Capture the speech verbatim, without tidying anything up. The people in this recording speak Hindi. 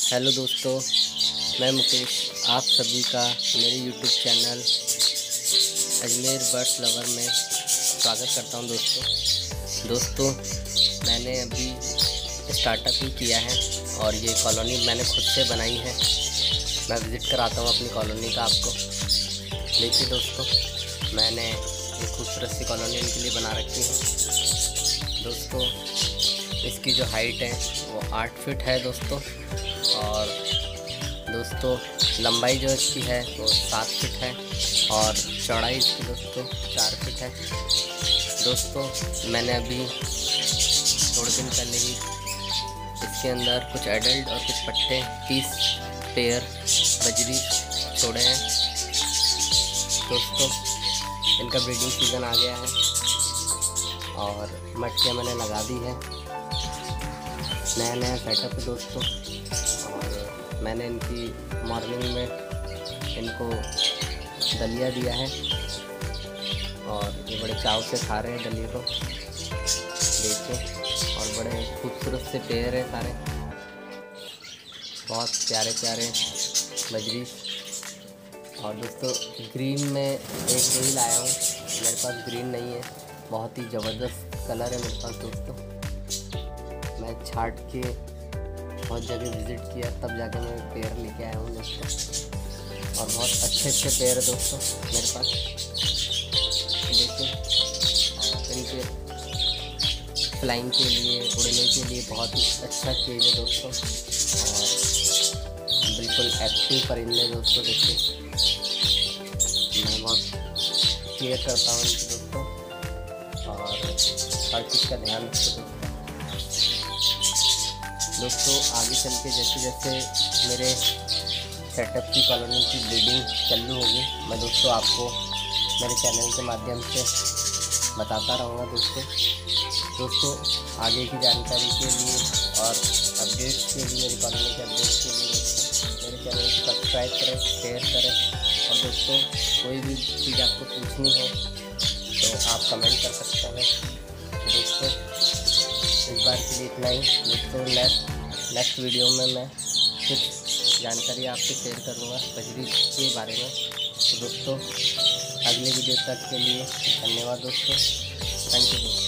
हेलो दोस्तों, मैं मुकेश आप सभी का मेरे YouTube channel Ajmer birds lover में स्वागत करता हूं। दोस्तों दोस्तों मैंने अभी स्टार्टअप ही किया है और ये कॉलोनी मैंने खुद से बनाई है। मैं विज़िट कराता हूं अपनी कॉलोनी का आपको। देखिए दोस्तों, मैंने एक खूबसूरत सी कॉलोनी इनके लिए बना रखी है। दोस्तों इसकी जो हाइट है वो आठ फीट है दोस्तों, और दोस्तों लंबाई जो इसकी है वो सात फीट है और चौड़ाई इसकी दोस्तों चार फीट है। दोस्तों मैंने अभी थोड़े दिन पहले ही इसके अंदर कुछ एडल्ट और कुछ पट्टे तीस पेयर बजरी छोड़े हैं। दोस्तों इनका ब्रीडिंग सीज़न आ गया है और मटकियाँ मैंने लगा दी है। नया नया सेटअप है दोस्तों, और मैंने इनकी मॉर्निंग में इनको दलिया दिया है और ये बड़े चाव से खा रहे हैं दलिया को, देखिए। और बड़े खूबसूरत से पेड़ है सारे, बहुत प्यारे प्यारे बजरी। और दोस्तों ग्रीन में एक दो ही लाया हूँ, मेरे पास ग्रीन नहीं है। बहुत ही ज़बरदस्त कलर है मेरे पास दोस्तों। मैं छाट के बहुत जगह विज़िट किया तब जाके मैं पेड़ लेके आया हूँ दोस्तों, और बहुत अच्छे अच्छे पेड़ है दोस्तों मेरे पास, देखिए। और इनके फ्लाइंग के लिए, उड़ने के लिए बहुत ही अच्छा चीज़ है दोस्तों, और बिल्कुल एक्टिव परिंदे दोस्तों। देखिए मैं बहुत केयर करता हूँ इनकी दोस्तों, और हर चीज़ का ध्यान रखते दोस्तों। दोस्तों आगे चल के जैसे जैसे मेरे सेटअप की कॉलोनी की ब्रीडिंग चालू होगी, मैं दोस्तों आपको मेरे चैनल के माध्यम से बताता रहूँगा दोस्तों। दोस्तों आगे की जानकारी के लिए और अपडेट्स के लिए, मेरी कॉलोनी के अपडेट्स के लिए दोस्तों मेरे चैनल को सब्सक्राइब करें, शेयर करें। और दोस्तों कोई भी चीज़ आपको पूछनी हो तो आप कमेंट कर सकते हैं। दोस्तों इस बार के लिए इतना ही दोस्तों। नेक्स्ट नेक्स्ट वीडियो में मैं कुछ जानकारी आपसे शेयर करूँगा बजरी के बारे में। तो दोस्तों अगले वीडियो तक के लिए धन्यवाद दोस्तों। थैंक यू दोस्तों।